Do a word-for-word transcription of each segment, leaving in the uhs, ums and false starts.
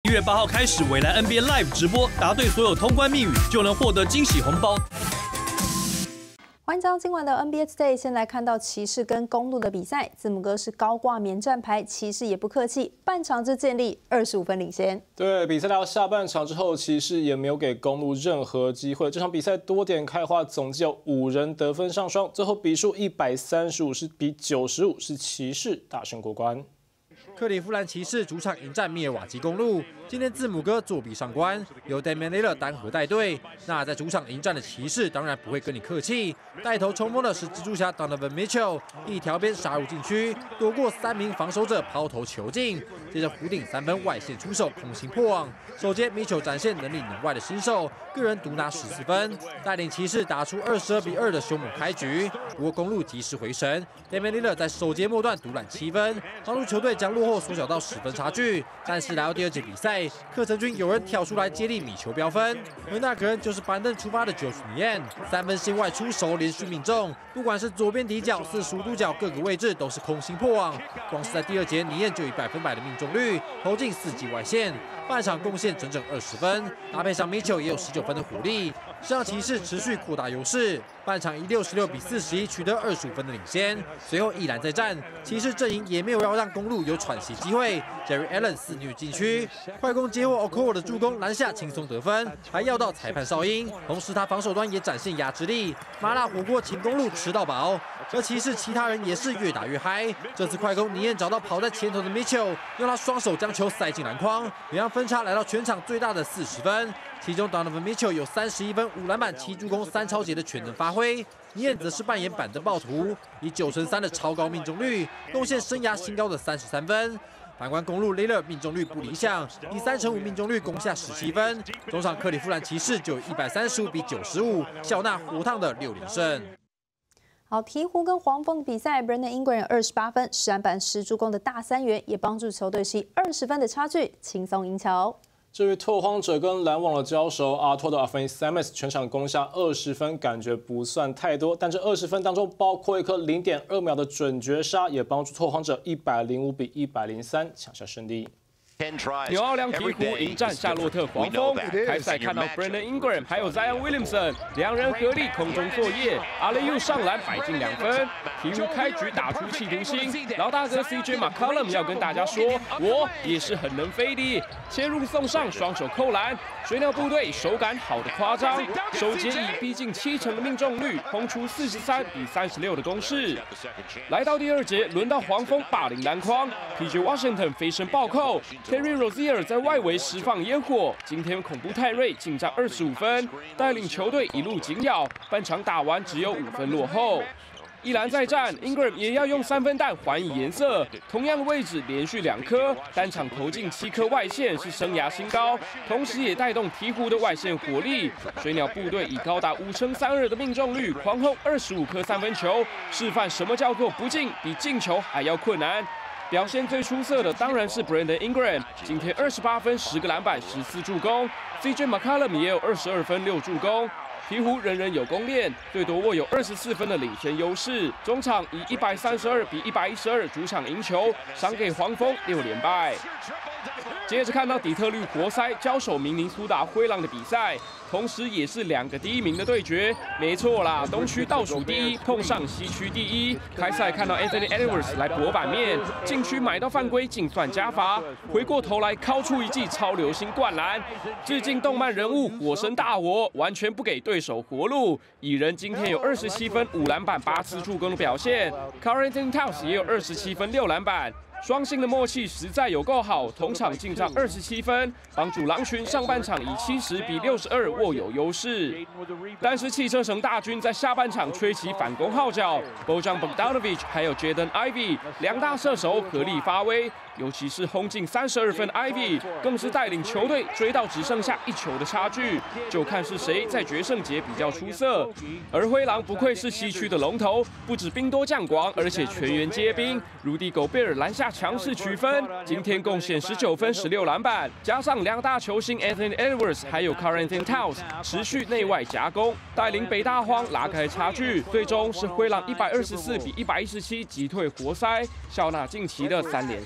一月八号开始，未来 N B A Live 直播，答对所有通关密语就能获得惊喜红包。 欢迎将今晚的 N B A Today 先来看到骑士跟公鹿的比赛，字母哥是高挂免战牌，骑士也不客气，半场就建立二十五分领先。 对，比赛来到下半场之后，骑士也没有给公鹿任何机会。这场比赛多点开花，总计有五人得分上双，最后比数一百三十五是比九十五，是骑士大胜过关。 克利夫兰骑士主场迎战密尔瓦基公鹿，今天字母哥作弊上关，由 Damian Lillard 单核带队。那在主场迎战的骑士当然不会跟你客气，带头冲锋的是蜘蛛侠 Donovan Mitchell， 一条边杀入禁区，躲过三名防守者抛投球进，接着弧顶三分外线出手空心破网。首节 Mitchell 展现能里能外的新手，个人独拿十四分，带领骑士打出二十二比二的凶猛开局。不过公鹿及时回神 ，Damian Lillard 在首节末段独揽七分，帮助球队将落后 缩小到十分差距，但是来到第二节比赛，克城军有人跳出来接力米球飙分，而那个人就是板凳出发的 Josh Niang， 三分线外出手连续命中，不管是左边底角、四十五度角各个位置都是空心破网。光是在第二节，Niang就以百分百的命中率投进四记外线，半场贡献整整二十分，搭配上 Mitchell 也有十九分的火力，是让骑士持续扩大优势。半场以六十六比四十一取得二十五分的领先，随后一篮再战，骑士阵营也没有要让公鹿有喘息机会 ，Jerry Allen 肆虐禁区，快攻接获 Okoro 的助攻篮下轻松得分，还要到裁判哨音。同时他防守端也展现压制力，麻辣火锅请公鹿吃到饱。而骑士其他人也是越打越嗨，这次快攻尼彦找到跑在前头的 Mitchell， 用他双手将球塞进篮筐，也让分差来到全场最大的四十分。 其中 Donovan Mitchell 有三十一分、五篮板、七助攻、三抄截的全能发挥，尼彦则是扮演板凳暴徒，以九成三的超高命中率，贡献生涯新高的三十三分。反观公鹿 Lillard 命中率不理想，以三成五命中率攻下十七分。中场克利夫兰骑士就有一百三十五比九十五，笑纳火烫的六连胜。 好，鹈鹕跟黄蜂的比赛 ，Brandon Ingram 二十八分、十篮板、十助攻的大三元，也帮助球队是以二十分的差距轻松赢球。 至于拓荒者跟篮网的交手，阿拓的 Anthony Simons 全场攻下二十分，感觉不算太多，但这二十分当中包括一颗零点二秒的准绝杀，也帮助拓荒者一百零五比一百零三抢下胜利。 纽奥良鹈鹕迎战夏洛特黄蜂，开赛看到 Brandon Ingram 还有 Zion Williamson 两人合力空中作业，阿雷又上篮摆进两分。鹈鹕开局打出企图心，老大哥 C J McCollum 要跟大家说，我也是很能飞的，切入送上，双手扣篮。水鸟部队手感好的夸张，首节以逼近七成的命中率，轰出四十三比三十六的攻势。来到第二节，轮到黄蜂霸凌篮筐 ，P J Washington 飞身暴扣。 Terry Rozier 在外围释放烟火，今天恐怖泰瑞进账二十五分，带领球队一路紧咬，半场打完只有五分落后。一篮再战 ，Ingram 也要用三分弹还以颜色，同样的位置连续两颗，单场投进七颗外线是生涯新高，同时也带动鹈鹕的外线火力。水鸟部队以高达五成三二的命中率狂轰二十五颗三分球，示范什么叫做不进比进球还要困难。 表现最出色的当然是 Brandon Ingram， 今天二十八分、十个篮板、十四助攻 ，C J McCollum 也有二十二分、六助攻。鹈鹕人人有攻练，对多握有二十四分的领先优势。中场以一百三十二比一百一十二主场赢球，赏给黄蜂六连败。接着看到底特律活塞交手明尼苏达灰狼的比赛。 同时也是两个第一名的对决，没错啦，东区倒数第一碰上西区第一。开赛看到 Anthony Edwards 来搏版面，禁区买到犯规，净算加罚，回过头来敲出一记超流星灌篮，致敬动漫人物火神大火，完全不给对手活路。蚁人今天有二十七分、五篮板、八次助攻的表现 ，Karl Anthony Towns 也有二十七分、六篮板。 双星的默契实在有够好，同场进账二十七分，帮助狼群上半场以七十比六十二握有优势。但是汽车城大军在下半场吹起反攻号角 ，Bojan Bogdanovic 还有 Jaden Ivey 两大射手合力发威，尤其是轰进三十二分的 Ivey， 更是带领球队追到只剩下一球的差距，就看是谁在决胜节比较出色。而灰狼不愧是西区的龙头，不止兵多将广，而且全员皆兵，如迪狗贝尔篮下 强势取分，今天贡献十九分、十六篮板，加上两大球星 Anthony Edwards 还有 Karl Anthony Towns 持续内外夹攻，带领北大荒拉开差距。最终是灰狼一百二十四比一百一十七击退活塞，笑纳近期的三连胜。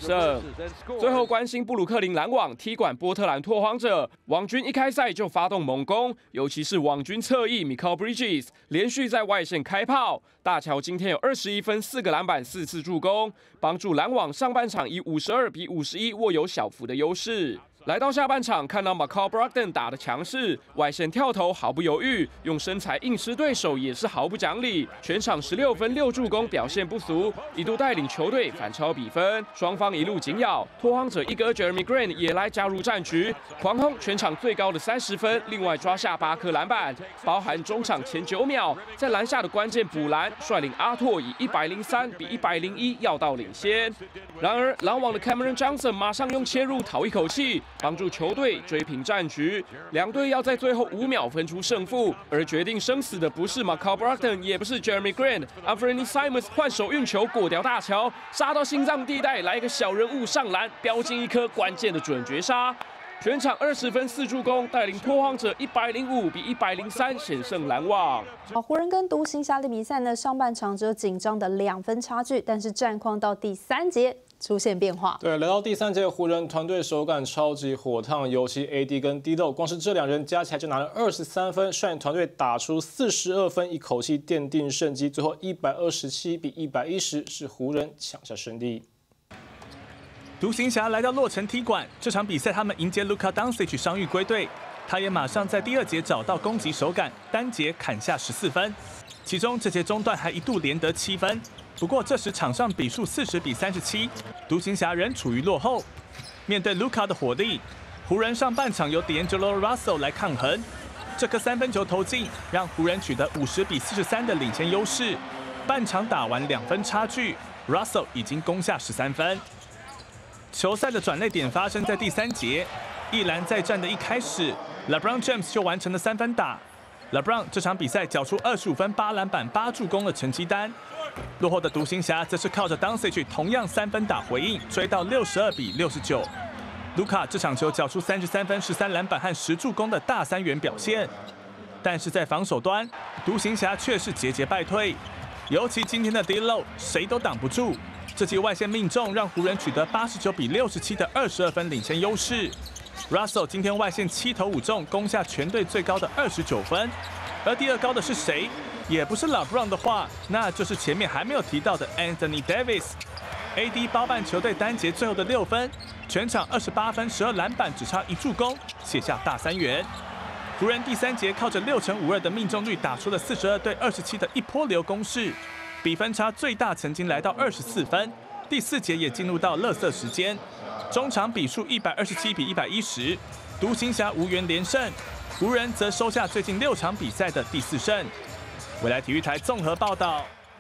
最后关心布鲁克林篮网踢馆波特兰拓荒者，网军一开赛就发动猛攻，尤其是网军侧翼 Mikal Bridges 连续在外线开炮。大乔今天有二十一分、四个篮板、四次助攻，帮助篮网上半场以五十二比五十一握有小幅的优势。来到下半场，看到 Malcolm Brogdon 打得强势，外线跳投毫不犹豫，用身材硬吃对手也是毫不讲理。全场十六分六助攻，表现不俗，一度带领球队反超比分。双方一路紧咬，拓荒者一哥 Jeremy Grant 也来加入战局，狂轰全场最高的三十分，另外抓下八颗篮板，包含中场前九秒在篮下的关键补篮，率领阿拓以一百零三比一百零一要到领先。然而篮网的 Cameron Johnson 马上用切入讨一口气，帮助球队追平战局。两队要在最后五秒分出胜负，而决定生死的不是 Malcolm Brogdon， 也不是 Jeremy Grant，Anthony Simons 换手运球过掉大桥，杀到心脏地带，来一个小人物上篮，飙进一颗关键的准绝杀。全场二十分四助攻，带领拓荒者一百零五比一百零三险胜篮网。 好，湖人跟独行侠的比赛呢，上半场只有紧张的两分差距，但是战况到第三节出现变化。 对，来到第三节，湖人团队手感超级火烫，尤其 A D 跟 D 豆，光是这两人加起来就拿了二十三分，率领团队打出四十二分，一口气奠定胜机。最后一百二十七比一百一十，是湖人抢下胜利。 独行侠来到洛城踢馆，这场比赛他们迎接 Luka Doncic 伤愈归队，他也马上在第二节找到攻击手感，单节砍下十四分，其中这节中段还一度连得七分。不过这时场上比数四十比三十七，独行侠仍处于落后。面对 Luka 的火力，湖人上半场由 D'Angelo Russell 来抗衡，这颗三分球投进，让湖人取得五十比四十三的领先优势。半场打完两分差距 ，Russell 已经攻下十三分。球赛的转捩点发生在第三节，一篮再战的一开始 ，LeBron James 就完成了三分打。LeBron 这场比赛缴出二十五分、八篮板、八助攻的成绩单。落后的独行侠则是靠着 Doncic 同样三分打回应，追到六十二比六十九。卢卡这场球缴出三十三分、十三篮板和十助攻的大三元表现，但是在防守端，独行侠却是节节败退，尤其今天的 D'Lo 谁都挡不住。这记外线命中，让湖人取得八十九比六十七的二十二分领先优势。Russell 今天外线七投五中，攻下全队最高的二十九分。而第二高的是谁？也不是 LeBron 的话，那就是前面还没有提到的 Anthony Davis。A D 包办球队单节最后的六分，全场二十八分、十二篮板，只差一助攻，写下大三元。湖人第三节靠着六成五二的命中率，打出了四十二对二十七的一波流攻势。比分差最大曾经来到二十四分，第四节也进入到垃圾时间，中场比数一百二十七比一百一十，独行侠无缘连胜，湖人则收下最近六场比赛的第四胜。未来体育台综合报道。